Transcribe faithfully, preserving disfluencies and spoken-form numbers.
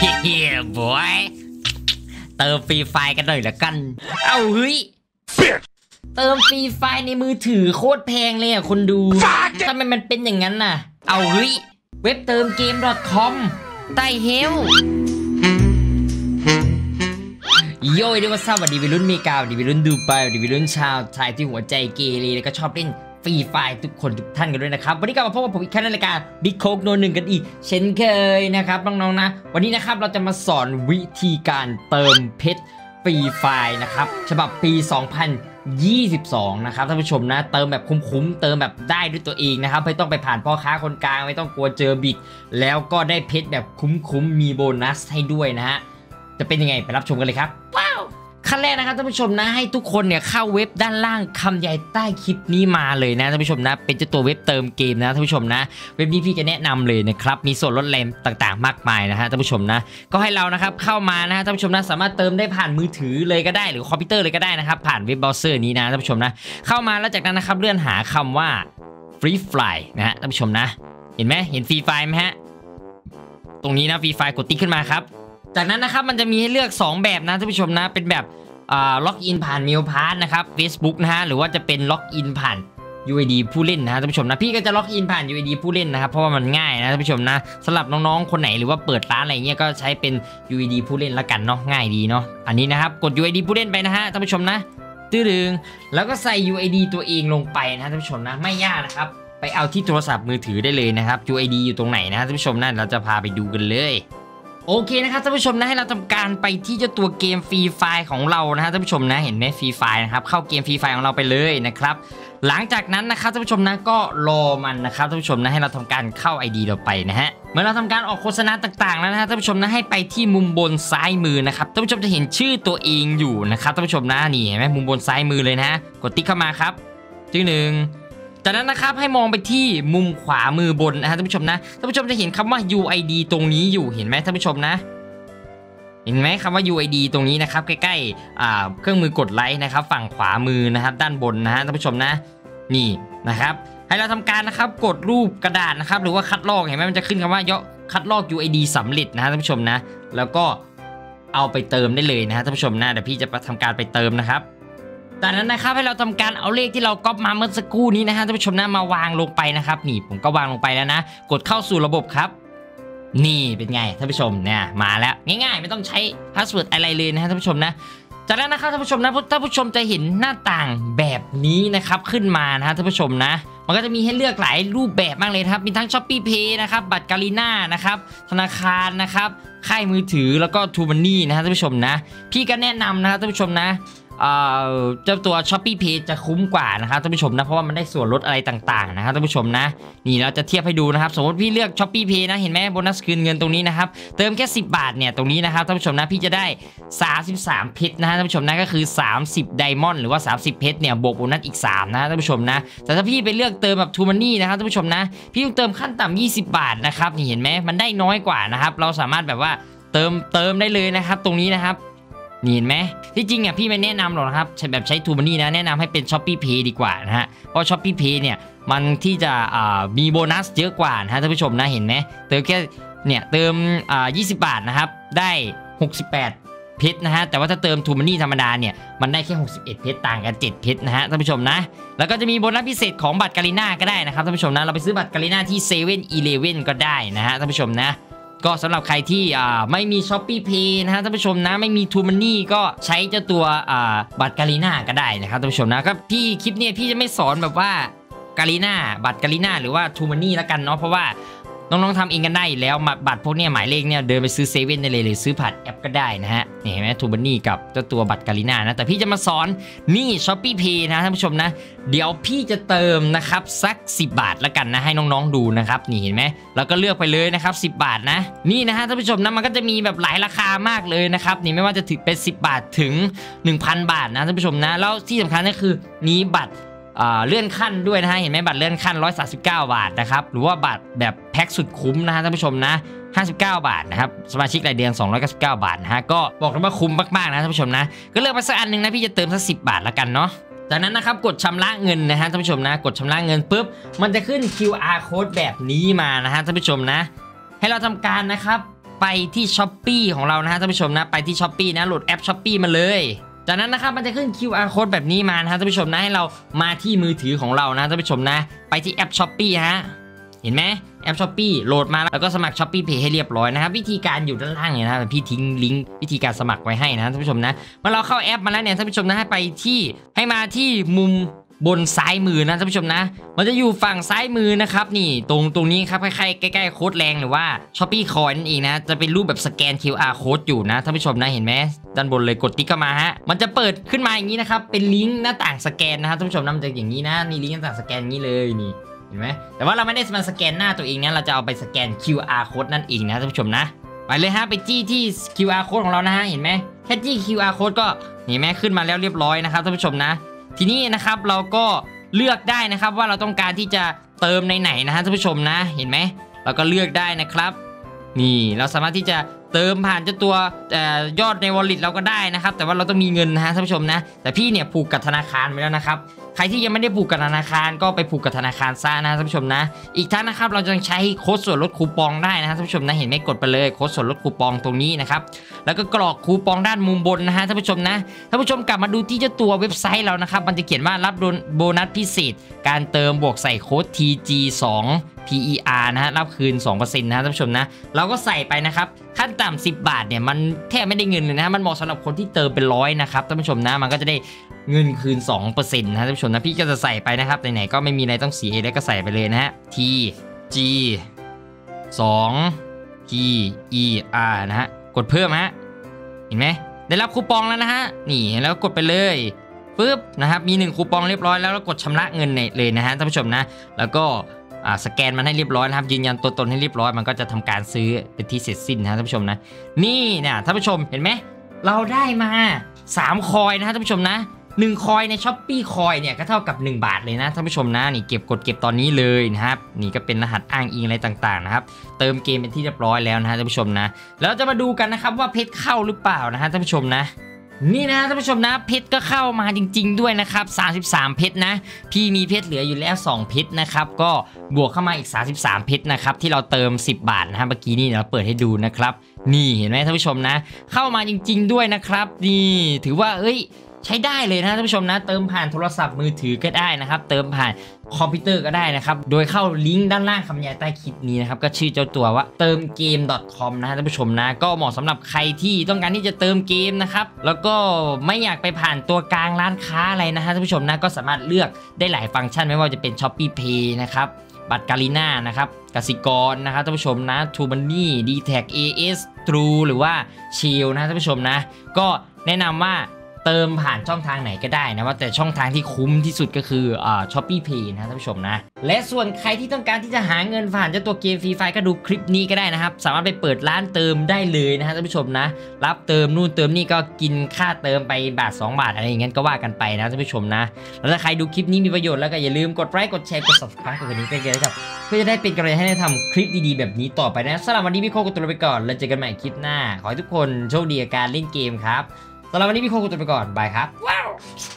เฮ้ยบอยเติมฟรีไฟกันหน่อยละกันเอาเฮ้ยเติมฟรีไฟในมือถือโคตรแพงเลยอ่ะคนดูทำไมมันเป็นอย่างนั้นน่ะเอาเฮ้ยเว็บเติมเกม .com ไต้เฮลโย่ด้วยว่าสวัสดีวัยรุ่นเมกาวัสดีวัยรุ่นดูไปวัสดีวัยรุ่นชาวไทยที่หัวใจเกเรแล้วก็ชอบเล่นฟรีไฟทุกคนทุกท่านกันด้วยนะครับวันนี้กลับมาพบกับผมอีกครั้งในรายการบิ๊กโคกโนหนึ่งกันอีกเช่นเคยนะครับน้องๆนะวันนี้นะครับเราจะมาสอนวิธีการเติมเพชรฟรีไฟนะครับฉบับปีสองพันยี่สิบสองนะครับท่านผู้ชมนะเติมแบบคุ้มๆเติมแบบได้ด้วยตัวเองนะครับไม่ต้องไปผ่านพ่อค้าคนกลางไม่ต้องกลัวเจอบิดแล้วก็ได้เพชรแบบคุ้มๆมีโบนัสให้ด้วยนะฮะจะเป็นยังไงไปรับชมกันเลยครับว้าวขั้นแรกนะครับท่านผู้ชมนะให้ทุกคนเนี่ยเข้าเว็บด้านล่างคำใหญ่ใต้คลิปนี้มาเลยนะท่านผู้ชมนะเป็นเจ้าตัวเว็บเติมเกมนะท่านผู้ชมนะเว็บนี้พี่จะแนะนำเลยนะครับมีส่วนลดแรงต่างๆมากมายนะฮะท่านผู้ชมนะก็ให้เรานะครับเข้ามานะฮะท่านผู้ชมนะสามารถเติมได้ผ่านมือถือเลยก็ได้หรือคอมพิวเตอร์เลยก็ได้นะครับผ่านเว็บเบราว์เซอร์นี้นะท่านผู้ชมนะเข้ามาแล้วจากนั้นนะครับเลื่อนหาคำว่า Free Fly นะฮะท่านผู้ชมนะเห็นไหมเห็น Free Fly ไหมฮะตรงนี้นะ Free Fly กดติ๊กขึ้นมาครับจากนั้นนะครับมันจะมีให้เลือกสองแบบนะท่านผู้ชมนะเป็นแบบล็อกอินผ่านเมลพาสนะครับ Facebook นะฮะหรือว่าจะเป็นล็อกอินผ่าน ยู ไอ ดี ผู้เล่นนะท่านผู้ชมนะพี่ก็จะล็อกอินผ่าน ยู ไอ ดี ผู้เล่นนะครับเพราะว่ามันง่ายนะท่านผู้ชมนะสำหรับน้องๆคนไหนหรือว่าเปิดร้านอะไรเงี้ยก็ใช้เป็น ยู ไอ ดี ผู้เล่นละกันเนาะง่ายดีเนาะอันนี้นะครับกด ยู ไอ ดี ผู้เล่นไปนะฮะท่านผู้ชมนะตื้อดึงแล้วก็ใส่ ยู ไอ ดี ตัวเองลงไปนะท่านผู้ชมนะไม่ยากนะครับไปเอาที่โทรศัพท์มือถือได้เลยนะครับ ยู ไอ ดี อยู่ตรงไหนนะท่านผู้ชมนะเราจะพาไปดูกันเลยโอเคนะครับท่านผู้ชมนะให้เราทำการไปที่เจ้าตัวเกมฟรีไฟของเรานะฮะท่านผู้ชมนะเห็นไหมฟรีไฟนะครับเข้าเกมฟรีไฟของเราไปเลยนะครับหลังจากนั้นนะครับท่านผู้ชมนะก็รอมันนะครับท่านผู้ชมนะให้เราทำการเข้า ไอ ดี เราไปนะฮะเมื่อเราทำการออกโฆษณาต่างๆแล้วนะฮะท่านผู้ชมนะให้ไปที่มุมบนซ้ายมือนะครับท่านผู้ชมจะเห็นชื่อตัวเองอยู่นะครับท่านผู้ชมนะนี่เห็นไหมมุมบนซ้ายมือเลยนะฮะกดติ๊กเข้ามาครับชื่อหนึ่งจากนั้นนะครับให้มองไปที่มุมขวามือบนนะฮะท่านผู้ชมนะท่านผู้ชมจะเห็นคำว่า ยู ไอ ดี ตรงนี้อยู่เห็นไหมท่านผู้ชมนะเห็นไหมคำว่า ยู ไอ ดี ตรงนี้นะครับใกล้ๆเครื่องมือกดไลค์นะครับฝั่งขวามือนะครับด้านบนนะฮะท่านผู้ชมนะนี่นะครับให้เราทำการนะครับกดรูปกระดาษนะครับหรือว่าคัดลอกเห็นไหมมันจะขึ้นคำว่าคัดลอก ยู ไอ ดี สำเร็จนะฮะท่านผู้ชมนะแล้วก็เอาไปเติมได้เลยนะฮะท่านผู้ชมนะเดี๋ยวพี่จะทำการไปเติมนะครับจากนั้นนะครับให้เราทำการเอาเลขที่เราก๊อปมาเมื่อสักครู่นี้นะฮะท่านผู้ชมนะมาวางลงไปนะครับนี่ผมก็วางลงไปแล้วนะกดเข้าสู่ระบบครับนี่เป็นไงท่านผู้ชมเนี่ยมาแล้วง่ายๆไม่ต้องใช้พาสเวิร์ดอะไรเลยนะฮะท่านผู้ชมนะจากนั้นนะครับท่านผู้ชมนะท่านผู้ชมจะเห็นหน้าต่างแบบนี้นะครับขึ้นมานะฮะท่านผู้ชมนะมันก็จะมีให้เลือกหลายรูปแบบมากเลยครับมีทั้ง Shopee Pay นะครับบัตรกาลีน่านะครับธนาคารนะครับค่ายมือถือแล้วก็ True Money นะฮะท่านผู้ชมนะพี่ก็แนะนำนะครับท่านผู้ชมนะเจ้าตัว Shopee Pay จะคุ้มกว่านะครับท่านผู้ชมนะเพราะว่ามันได้ส่วนลดอะไรต่างๆนะครับท่านผู้ชมนะนี่เราจะเทียบให้ดูนะครับสมมติพี่เลือก Shopee Pay นะเห็นไหมโบนัสคืนเงินตรงนี้นะครับเติมแค่สิบบาทเนี่ยตรงนี้นะครับท่านผู้ชมนะพี่จะได้สามสิบสามเพชรนะฮะท่านผู้ชมนะก็คือสามสิบไดมอนด์หรือว่าสามสิบเพชรเนี่ยบวกโบนัสอีกสามนะท่านผู้ชมนะแต่ถ้าพี่ไปเลือกเติมแบบ True Money นะครับท่านผู้ชมนะพี่ต้องเติมขั้นต่ำยี่สิบบาทนะครับนี่เห็นไหมมันได้น้อยกว่านะครับเราสามารถแบบว่าเติมเติมได้เลยนะครับตรงนี้นะครับนี่เห็นไหมที่จริงเนี่ยพี่ไม่แนะนำหรอกนะครับแบบใช้ True Money นะแนะนำให้เป็น Shopee Pay ดีกว่านะฮะเพราะ Shopee Pay เนี่ยมันที่จะมีโบนัสเยอะกว่านะฮะท่านผู้ชมนะเห็นไหมเติมแค่เนี่ยเติมยี่สิบบาทนะครับได้หกสิบแปดเพชรนะฮะแต่ว่าถ้าเติม True Money ธรรมดาเนี่ยมันได้แค่หกสิบเอ็ดเพชรต่างกันเจ็ดเพชรนะฮะท่านผู้ชมนะแล้วก็จะมีโบนัสพิเศษของบัตรกาลีน่าก็ได้นะครับท่านผู้ชมนะเราไปซื้อบัตรกาลีน่าที่เซเว่นอีเลฟเว่นก็ได้นะฮะท่านผู้ชมนะก็สำหรับใครที่ไม่มี Shopee Pay นะฮะท่านผู้ชมนะไม่มี True Money ก็ใช้เจ้าตัวบัตรกาลีน่าก็ได้นะครับท่านผู้ชมนะก็พี่คลิปนี้พี่จะไม่สอนแบบว่ากาลีน่าบัตรกาลีน่าหรือว่า True Money แล้วกันเนาะเพราะว่าน้องๆทำเองกันได้แล้วบัตรพวกนี้หมายเลขเนี่ยเดินไปซื้อเซเว่นได้เลยหรือซื้อผ่านแอปก็ได้นะฮะเห็นไหม True Money กับเจ้าตัวบัตรกาลีน่านะแต่พี่จะมาสอนนี่ Shopee Pay นะท่านผู้ชมนะเดี๋ยวพี่จะเติมนะครับสักสิบบาทละกันนะให้น้องๆดูนะครับนี่เห็นไหมแล้วก็เลือกไปเลยนะครับสิบบาทนะนี่นะฮะท่านผู้ชมนะมันก็จะมีแบบหลายราคามากเลยนะครับนี่ไม่ว่าจะถึงเป็นสิบบาทถึง หนึ่งพัน บาทนะท่านผู้ชมนะแล้วที่สำคัญก็คือมีบัตรเลื่อนขั้นด้วยนะฮะเห็นไหมบัตรเลื่อนขั้นหนึ่งร้อยสามสิบเก้าบาทนะครับหรือว่าบัตรแบบแพ็คสุดคุ้มนะฮะท่านผู้ชมนะห้าสิบเก้าบาทนะครับสมาชิกรายเดือนสองร้อยเก้าสิบเก้าบาทนะฮะก็บอกเลยว่าคุ้มมากๆนะท่านผู้ชมนะก็เลือกมาสักอันนึงนะพี่จะเติมสักสิบบาทละกันเนาะจากนั้นนะครับกดชำระเงินนะฮะท่านผู้ชมนะกดชำระเงินปุ๊บมันจะขึ้น คิว อาร์ code แบบนี้มานะฮะท่านผู้ชมนะให้เราทำการนะครับไปที่ Shopee ของเรานะฮะท่านผู้ชมนะไปที่ Shopee นะโหลดแอป Shopee มาเลยจากนั้นนะครับมันจะขึ้น คิว อาร์ Code แบบนี้มานะฮะท่านผู้ชมนะให้เรามาที่มือถือของเรานะท่านผู้ชมนะไปที่แอป Shopee ฮะเห็นไหมแอป Shopee โหลดมาแล้วก็สมัคร Shopee Pay ให้เรียบร้อยนะครับวิธีการอยู่ด้านล่างเนี่ยนะพี่ทิ้งลิงก์วิธีการสมัครไว้ให้นะท่านผู้ชมนะเมื่อเราเข้าแอปมาแล้วเนี่ยท่านผู้ชมนะให้ไปที่ให้มาที่มุมบนซ้ายมือนะท่านผู้ชมนะมันจะอยู่ฝั่งซ้ายมือนะครับนี่ตรงตรงนี้ครับใกล้ๆใกล้ๆโค้ดแรงหรือว่า Shopee Coin นั่นเองนะจะเป็นรูปแบบสแกน คิว อาร์ Code อยู่นะท่านผู้ชมนะเห็นไหมด้านบนเลยกดติ๊กเข้ามาฮะมันจะเปิดขึ้นมาอย่างนี้นะครับเป็นลิงก์หน้าต่างสแกนนะครับท่านผู้ชมนะมันจะอย่างนี้นะนี่ลิงก์หน้าต่างสแกนอย่างนี้เลยนี่เห็นไหมแต่ว่าเราไม่ได้มาสแกนหน้าตัวเองนะเราจะเอาไปสแกน คิว อาร์ Code นั่นเองนะท่านผู้ชมนะไปเลยฮะไปจี้ที่ คิว อาร์ Code ของเรานะฮะเห็นไหมแค่จี้ คิว อาร์ Code ก็เห็นไหมขึ้นมาแล้วเรียบร้อยนะครับท่านผู้ชมนะทีนี้นะครับเราก็เลือกได้นะครับว่าเราต้องการที่จะเติมในไหนนะฮะท่านผู้ชมนะเห็นไหมเราก็เลือกได้นะครับนี่เราสามารถที่จะเติมผ่านเจ้าตัวยอดใน Wallet เราก็ได้นะครับแต่ว่าเราต้องมีเงินนะฮะท่านผู้ชมนะแต่พี่เนี่ยผูกกับธนาคารไปแล้วนะครับใครที่ยังไม่ได้ผูกกับธนาคารก็ไปผูกกับธนาคารซะนะท่านผู้ชมนะอีกทั้งนะครับเราจะใช้โค้ดส่วนลดคูปองได้นะท่านผู้ชมนะเห็นไหมกดไปเลยโค้ดส่วนลดคูปองตรงนี้นะครับแล้วก็กรอกคูปองด้านมุมบนนะฮะท่านผู้ชมนะท่านผู้ชมกลับมาดูที่เจ้าตัวเว็บไซต์เรานะครับมันจะเขียนว่ารับโบนัสพิเศษการเติมบวกใส่โค้ด ที จี สอง พี อี อาร์ นะฮะรับคืน สองเปอร์เซ็นต์ นะท่านผู้ชมนะเราก็ใส่ไปนะครับขั้นต่ำสิบบาทเนี่ยมันแทบไม่ได้เงินเลยนะมันเหมาะสำหรับคนที่เติมเป็นร้อยนะครับท่านผู้ชมนะมันก็จะได้เงินคืน สองเปอร์เซ็นต์ นะท่านผู้ชมนะพี่ก็จะใส่ไปนะครับไหนๆก็ไม่มีอะไรต้องเสียแล้วก็ใส่ไปเลยนะฮะ ที จี สอง พี อี อาร์ นะฮะกดเพิ่มฮะเห็นไหมได้รับคูปองแล้วนะฮะนี่แล้วกดไปเลยปึ๊บนะครับมีหนึ่งคูปองเรียบร้อยแล้วแล้วกดชำระเงินเลยนะฮะท่านผู้ชมนะแล้วก็อ่าสแกนมันให้เรียบร้อยนะครับยืนยันตัวตนให้เรียบร้อยมันก็จะทำการซื้อเป็นที่เสร็จสิ้นนะท่านผู้ชมนะนี่เนี่ยท่านผู้ชมเห็นไหมเราได้มาสามคอยนะท่านผู้ชมนะหนึ่งคอยใน Shopee คอยเนี่ยก็เท่ากับหนึ่งบาทเลยนะท่านผู้ชมนะนี่เก็บกดเก็บตอนนี้เลยนะครับนี่ก็เป็นรหัสอ้างอิงอะไรต่างๆนะครับเติมเกมเป็นที่เรียบร้อยแล้วนะฮะท่านผู้ชมนะแล้วจะมาดูกันนะครับว่าเพชรเข้าหรือเปล่านะฮะท่านผู้ชมนะนี่นะท่านผู้ชมนะเพชรก็เข้ามาจริงๆด้วยนะครับสามสิบสามเพชรนะพี่มีเพชรเหลืออยู่แล้วสองเพชรนะครับก็บวกเข้ามาอีกสามสิบสามเพชรนะครับที่เราเติมสิบบาทนะฮะเมื่อกี้นี่เราเปิดให้ดูนะครับนี่เห็นไหมท่านผู้ชมนะเข้ามาจริงๆด้วยนะครับนี่ถือว่าเอ้ยใช้ได้เลยนะท่านผู้ชมนะเติมผ่านโทรศัพท์มือถือก็ได้นะครับเติมผ่านคอมพิวเตอร์ก็ได้นะครับโดยเข้าลิงก์ด้านล่างคำบรรยายใต้คลิปนี้นะครับก็ชื่อเจ้าตัวว่าเติมเกม .com นะท่านผู้ชมนะก็เหมาะสำหรับใครที่ต้องการที่จะเติมเกมนะครับแล้วก็ไม่อยากไปผ่านตัวกลางร้านค้าอะไรนะฮะท่านผู้ชมนะก็สามารถเลือกได้หลายฟังก์ชันไม่ว่าจะเป็น Shopee Pay นะครับบัตรการีน่านะครับกสิกรนะครับท่านผู้ชมนะ True Money ดี แท็ก เอ เอส True หรือว่า Shield นะท่านผู้ชมนะก็แนะนำว่าเติมผ่านช่องทางไหนก็ได้นะว่าแต่ช่องทางที่คุ้มที่สุดก็คืออ่า Shopee Pay นะท่านผู้ชมนะและส่วนใครที่ต้องการที่จะหาเงินผ่านเจ้าตัวเกมฟรีไฟก็ดูคลิปนี้ก็ได้นะครับสามารถไปเปิดร้านเติมได้เลยนะฮะท่านผู้ชมนะรับเติมนู่นเติมนี่ก็กินค่าเติมไปบาทสองบาทอะไรอย่างเงี้ยก็ว่ากันไปนะท่านผู้ชมนะแล้วถ้าใครดูคลิปนี้มีประโยชน์แล้วก็อย่าลืมกดไลค์กดแชร์กด Subscribe กดกระดิ่งเป็นกำลังใจครับเพื่อจะได้เป็นกำลังใจให้ได้ทำคลิปดีๆแบบนี้ต่อไปนะสำหรับวันนี้พี่โคกตัวไปก่อนแล้วเจอกันใหม่คลิปหน้าขอให้ทุกคนโชคดีกับการเล่นเกมครับสำหรับวันนี้พี่โคกตัวไปก่อนบายครับว้าว